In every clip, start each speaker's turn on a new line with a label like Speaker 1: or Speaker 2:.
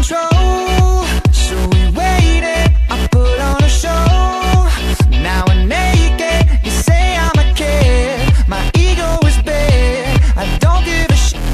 Speaker 1: control. So we waited, I put on a show. Now we're naked, you say I'm a kid. My ego is big, I don't give a shit.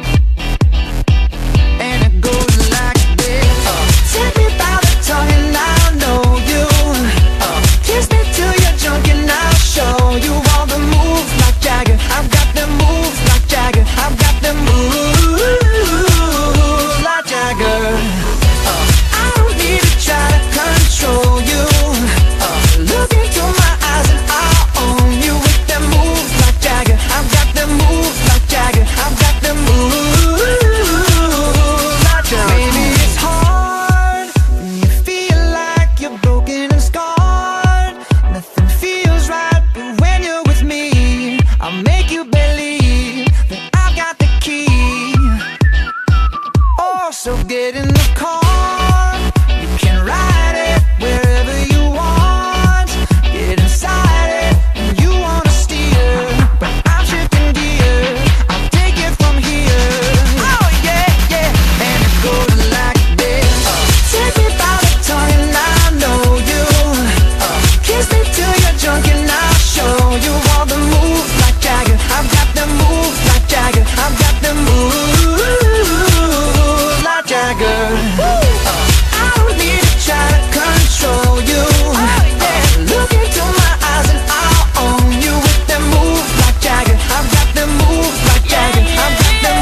Speaker 1: And it goes like this. Take me by the tongue and I'll know you. Kiss me till you're drunk and I'll show you all the moves like Jagger. I've got the moves like Jagger. I've got the moves like Jagger. I don't need to try to control you. Look into my eyes and I'll own you with them moves like Jagger. I've got the moves like Jagger. I've got the moves like Jagger. Maybe it's hard when you feel like you're broken and scarred. Nothing feels right, but when you're with me, I'll make you believe that I've got the key. Oh, so get in the car, you can ride it wherever you want. Get inside it and you wanna steer, but I'm shifting gears, I'll take it from here. Oh yeah, yeah, and it goes like this. Take me by the tongue and I know you. Kiss me till you're drunk and I'll show you all the moves like Jagger. I've got the moves like Jagger. I've got the moves like Jagger. I don't need to try to control you. Look into my eyes and I'll own you with them moves like Jagger. I've got the moves like Jagger. I've got the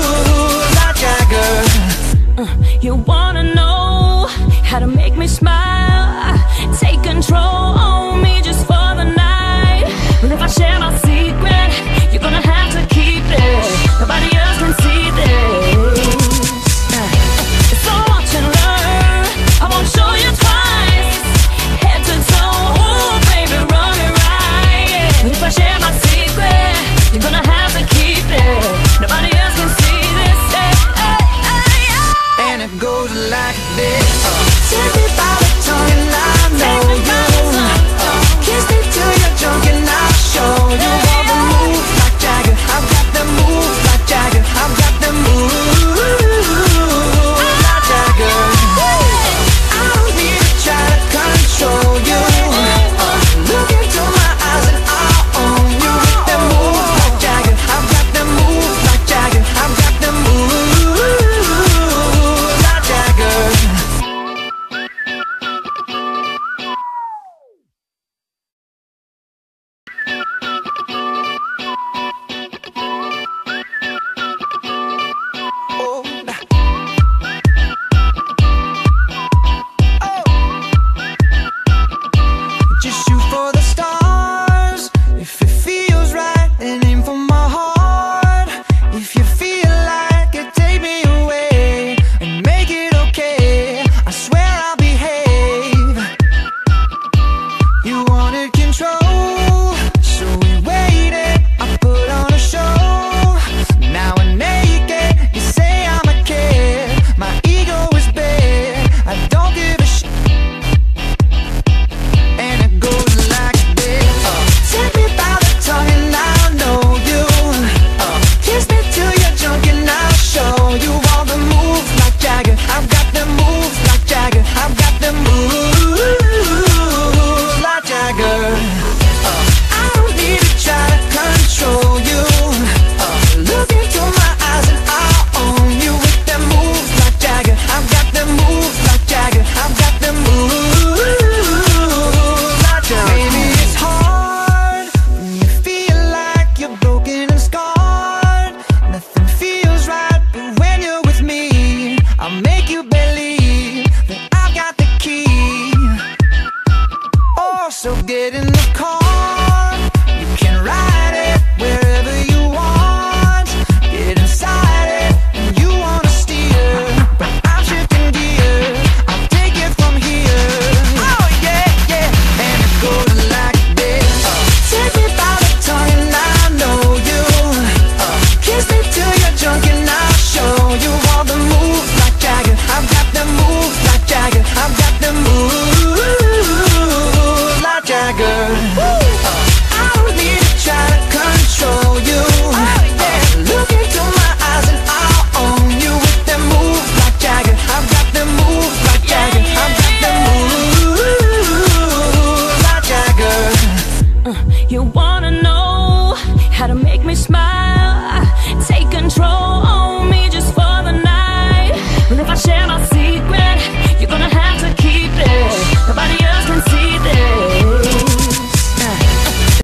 Speaker 1: moves like Jagger.
Speaker 2: You wanna know how to make me smile?